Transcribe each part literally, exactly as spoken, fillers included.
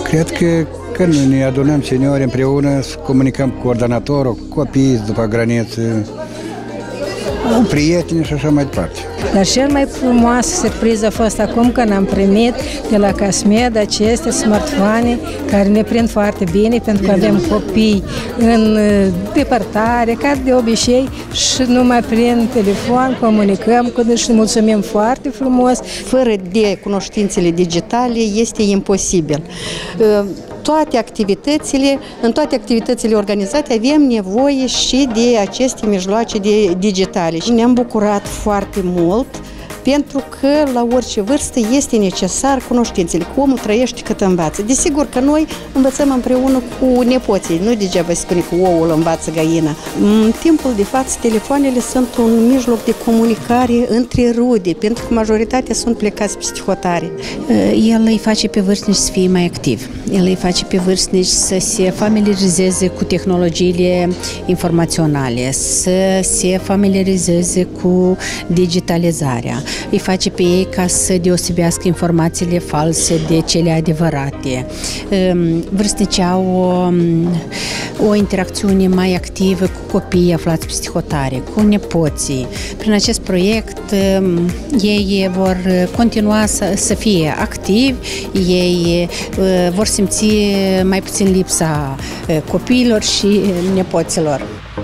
Cred că când ne adunăm seniori împreună, comunicăm cu coordonatorul, cu copiii după graniță, cu prieteni și așa mai departe. Dar cel mai frumoasă surpriză a fost acum când am primit de la Casmed aceste smartphone care ne prind foarte bine pentru că avem copii în depărtare, ca de obicei, și numai prin telefon comunicăm cu ei și mulțumim foarte frumos. Fără de cunoștințele digitale este imposibil. Toate activitățile, în toate activitățile organizate avem nevoie și de aceste mijloace de digitale. Și ne-am bucurat foarte mult pentru că la orice vârstă este necesar cunoștințele, că omul trăiește cât învață. Desigur că noi învățăm împreună cu nepoții, nu degeaba se spune că oul învață găina. În timpul de față, telefoanele sunt un mijloc de comunicare între rude, pentru că majoritatea sunt plecați peste hotare. El îi face pe vârstnici să fie mai activi, el îi face pe vârstnici să se familiarizeze cu tehnologiile informaționale, să se familiarizeze cu digitalizarea. Îi face pe ei ca să deosebească informațiile false de cele adevărate. Vârstnicii au o, o interacțiune mai activă cu copiii aflați peste hotare, cu nepoții. Prin acest proiect ei vor continua să, să fie activi, ei vor simți mai puțin lipsa copiilor și nepoților.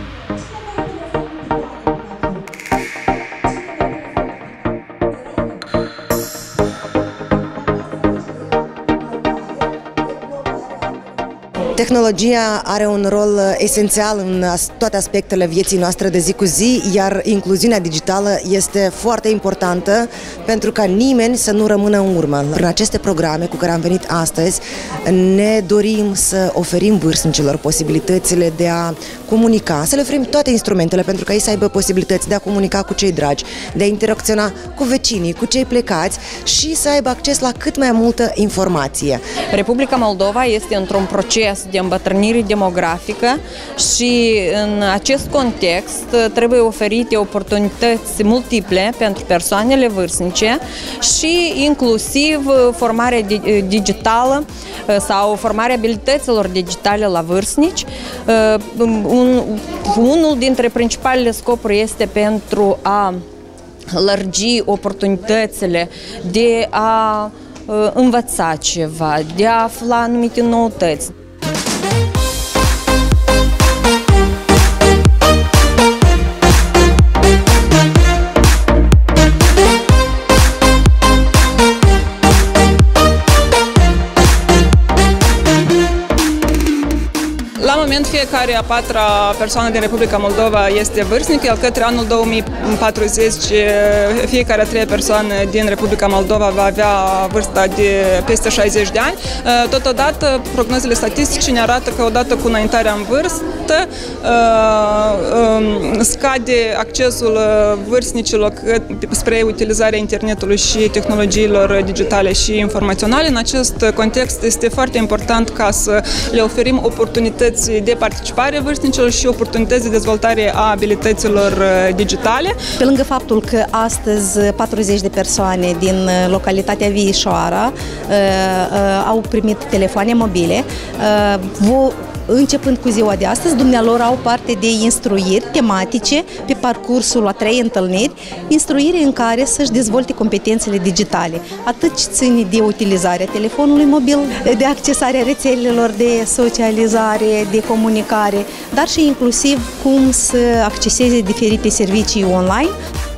Tehnologia are un rol esențial în toate aspectele vieții noastre de zi cu zi, iar incluziunea digitală este foarte importantă pentru ca nimeni să nu rămână în urmă. Prin aceste programe cu care am venit astăzi, ne dorim să oferim vârstnicilor posibilitățile de a comunica, să le oferim toate instrumentele pentru ca ei să aibă posibilități de a comunica cu cei dragi, de a interacționa cu vecinii, cu cei plecați și să aibă acces la cât mai multă informație. Republica Moldova este într-un proces de îmbătrânire demografică și în acest context trebuie oferite oportunități multiple pentru persoanele vârstnice și inclusiv formarea digitală sau formarea abilităților digitale la vârstnici. Un, unul dintre principalele scopuri este pentru a lărgi oportunitățile de a învăța ceva, de a afla anumite noutăți. La moment, fiecare a patra persoană din Republica Moldova este vârstnic, iar către anul două mii patruzeci fiecare a treia persoană din Republica Moldova va avea vârsta de peste șaizeci de ani. Totodată, prognozele statistice ne arată că odată cu înaintarea în vârstă scade accesul vârstnicilor spre utilizarea internetului și tehnologiilor digitale și informaționale. În acest context este foarte important ca să le oferim oportunități de participare vârstnicilor și oportunități de dezvoltare a abilităților digitale. Pe lângă faptul că astăzi patruzeci de persoane din localitatea Viișoara uh, uh, au primit telefoane mobile, uh, începând cu ziua de astăzi, dumnealor au parte de instruiri tematice pe parcursul a trei întâlniri, instruiri în care să-și dezvolte competențele digitale, atât ce ține de utilizarea telefonului mobil, de accesarea rețelelor de socializare, de comunicare, dar și inclusiv cum să acceseze diferite servicii online.